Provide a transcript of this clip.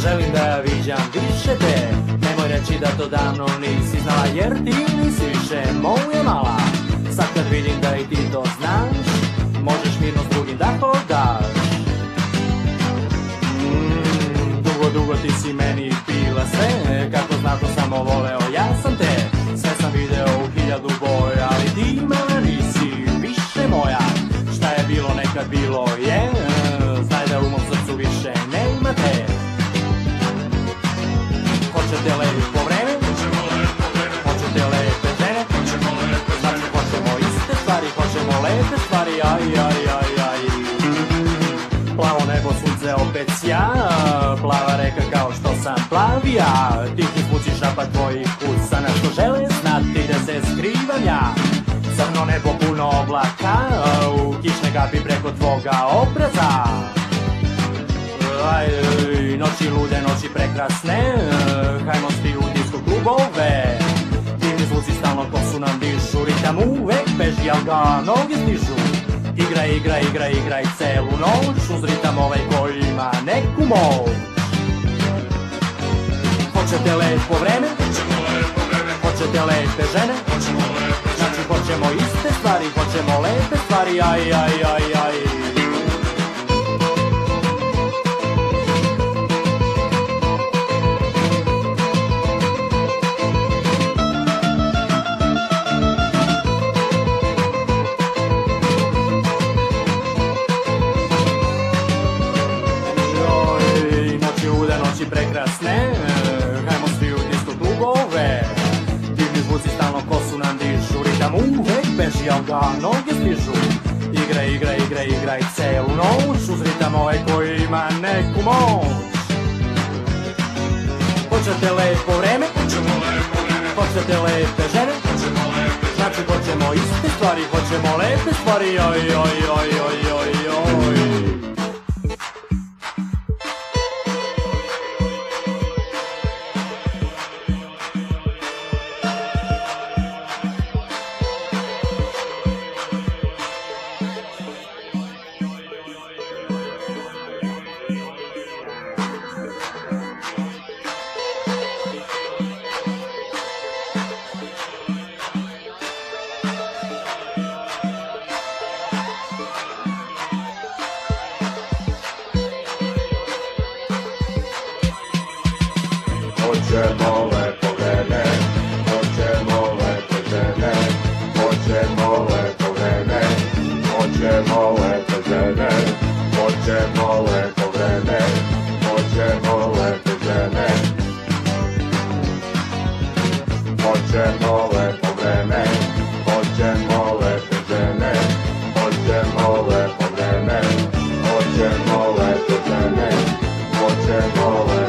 želim da ja viđam više te. Nemoj reći da to davno nisi znala, jer ti nisi više moja mala. Sad kad vidim da i ti to znaš, možeš mirno s drugim da hodaš. Dugo ti si meni bila sve, kako znatno samo voleo ja sam te. Sve sam video u 1000 boja, ali ti mala nisi više moja. Šta je bilo nekad bilo je, znaj da u mom srcu više nema te. Hoćete lepo vreme, hoćete lepe žene, znači hoćemo iste stvari, hoćemo lepe stvari, aj, aj, aj, aj. Plavo nebo, sunce opet sja, plava reka kao što sam plavija. Tihi zvuči šapat tvojih usa, na što žele znati da se skrivam ja. Crno nebo puno oblaka, kišne kapi preko tvoga obraza. Aj, noći lude, noći prekrasne, hajmo svi u disko klubove. Divni zvuci stalno ko su nam dišu, ritam uvek beži, al ga noge stižu. Igraj, igraj, igraj, igraj celu noć, uz ritam ovaj koji ima neku moć. Hoćete lepo vreme, hoćete lepe žene, znači hoćemo iste stvari, hoćemo lepe stvari, aj, aj, aj, aj. Prekrasne, hajmo svi u disko klubove. Divni zvuci stalno ko su nam dišu, ritam uvek beži, al ga noge stižu. Igraj, igraj, igraj, igraj celu noć, uz ritam ovaj koji ima neku moć. Hoćete lepo vreme, hoćete lepe žene, znači hoćemo iste stvari, hoćemo lepe stvari, oj, oj, oj, oj, oj, oj. Hoćemo lepo vreme, hoćemo lepe žene, hoćemo lepo vreme, hoćemo lepe žene, hoćemo lepo vreme, hoćemo lepe žene, hoćemo lepo vreme, hoćemo lepe žene, hoćemo lepo vreme, hoćemo lepe žene, hoćemo lepe